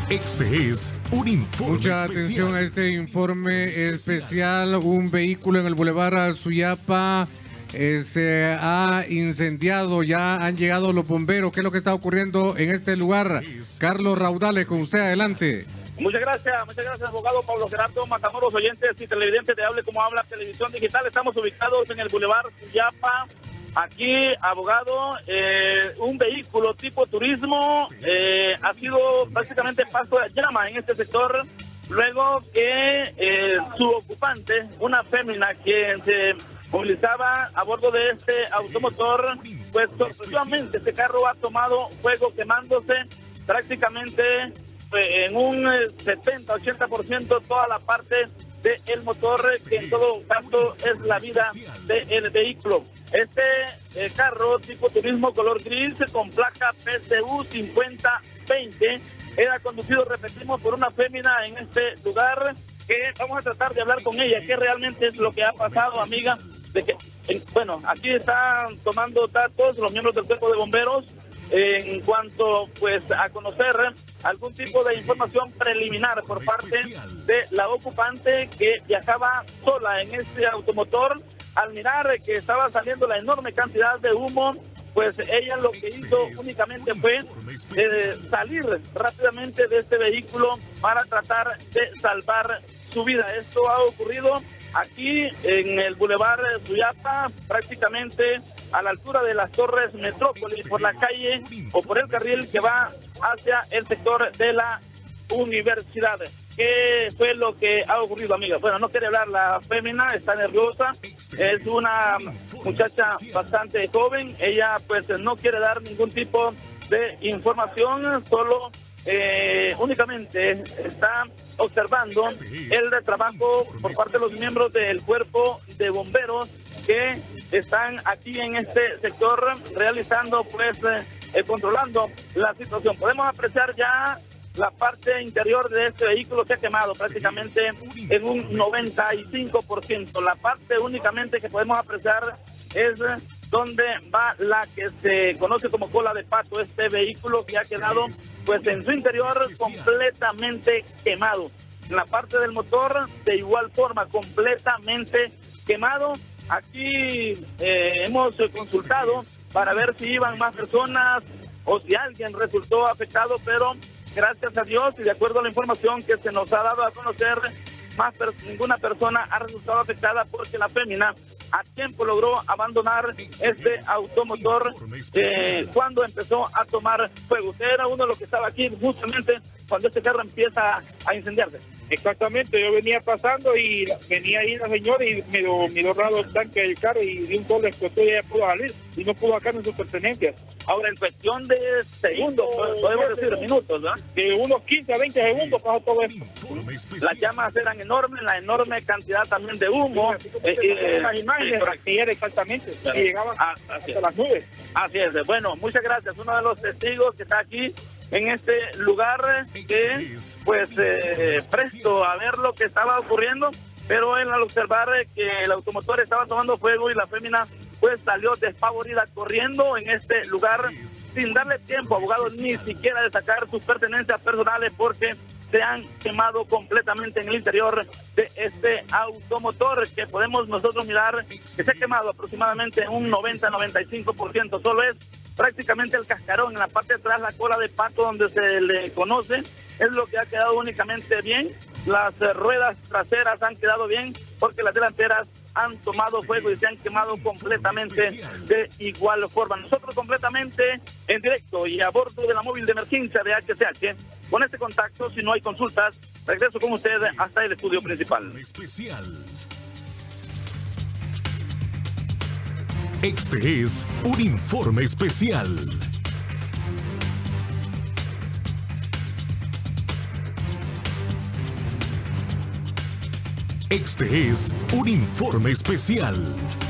Este es un informe Mucha atención a este informe especial. Un vehículo en el Boulevard Suyapa se ha incendiado. Ya han llegado los bomberos. ¿Qué es lo que está ocurriendo en este lugar? Carlos Raudales, con usted, adelante. Muchas gracias, abogado Pablo Gerardo Matamoros, oyentes y televidentes de Hable Como Habla Televisión Digital. Estamos ubicados en el Boulevard Suyapa. Aquí, abogado, un vehículo tipo turismo ha sido prácticamente paso de llama en este sector, luego que su ocupante, una fémina que se movilizaba a bordo de este automotor, pues sorpresivamente este carro ha tomado fuego, quemándose prácticamente en un 70-80% toda la parte del motor, que en todo caso es la vida del vehículo. Este carro tipo turismo color gris con placa PCU 5020 era conducido, repetimos, por una fémina en este lugar, que vamos a tratar de hablar con ella, qué realmente es lo que ha pasado, amiga, de que, bueno, aquí están tomando datos los miembros del cuerpo de bomberos en cuanto pues a conocer algún tipo de información preliminar por parte de la ocupante, que viajaba sola en este automotor. Al mirar que estaba saliendo la enorme cantidad de humo, pues ella lo que hizo únicamente fue salir rápidamente de este vehículo para tratar de salvar su vida. Esto ha ocurrido aquí en el Boulevard Suyapa, prácticamente a la altura de las Torres Metrópolis, por la calle o por el carril que va hacia el sector de la universidad. ¿Qué fue lo que ha ocurrido, amiga? Bueno, no quiere hablar la fémina, está nerviosa, es una muchacha bastante joven, ella pues no quiere dar ningún tipo de información, solo únicamente está observando el trabajo por parte de los miembros del cuerpo de bomberos que están aquí en este sector realizando, pues, controlando la situación. Podemos apreciar ya la parte interior de este vehículo que ha quemado prácticamente en un 95%. La parte únicamente que podemos apreciar es donde va la que se conoce como cola de pato, este vehículo que ha quedado pues en su interior completamente quemado. En la parte del motor de igual forma completamente quemado. Aquí hemos consultado para ver si iban más personas o si alguien resultó afectado, pero gracias a Dios y de acuerdo a la información que se nos ha dado a conocer, ninguna persona ha resultado afectada, porque la fémina a tiempo logró abandonar este automotor cuando empezó a tomar fuego. Usted era uno de los que estaba aquí justamente cuando este carro empieza a incendiarse. Exactamente, yo venía pasando y venía ahí la señora y miró raro el tanque del carro y de un solo explotó y ella pudo salir y no pudo sacar en sus pertenencias. Ahora, en cuestión de segundos, podemos decir minutos, ¿verdad? De unos 15 a 20 segundos pasó todo esto. Las llamas eran enormes, la enorme cantidad también de humo. Las imágenes era exactamente, y llegaban hasta las nubes. Así es. Bueno, muchas gracias. Uno de los testigos que está aquí en este lugar, que pues presto a ver lo que estaba ocurriendo, pero él, al observar que el automotor estaba tomando fuego y la fémina pues salió despavorida corriendo en este lugar sin darle tiempo, abogado, ni siquiera de sacar sus pertenencias personales, porque se han quemado completamente en el interior de este automotor, que podemos nosotros mirar que se ha quemado aproximadamente en un 90-95%. Solo es prácticamente el cascarón en la parte de atrás, la cola de pato donde se le conoce, es lo que ha quedado únicamente bien. Las ruedas traseras han quedado bien, porque las delanteras han tomado fuego y se han quemado completamente de igual forma. Nosotros completamente en directo y a bordo de la móvil de emergencia de HCH, con este contacto, si no hay consultas, regreso con usted hasta el estudio principal. Este es un informe especial. Este es un informe especial.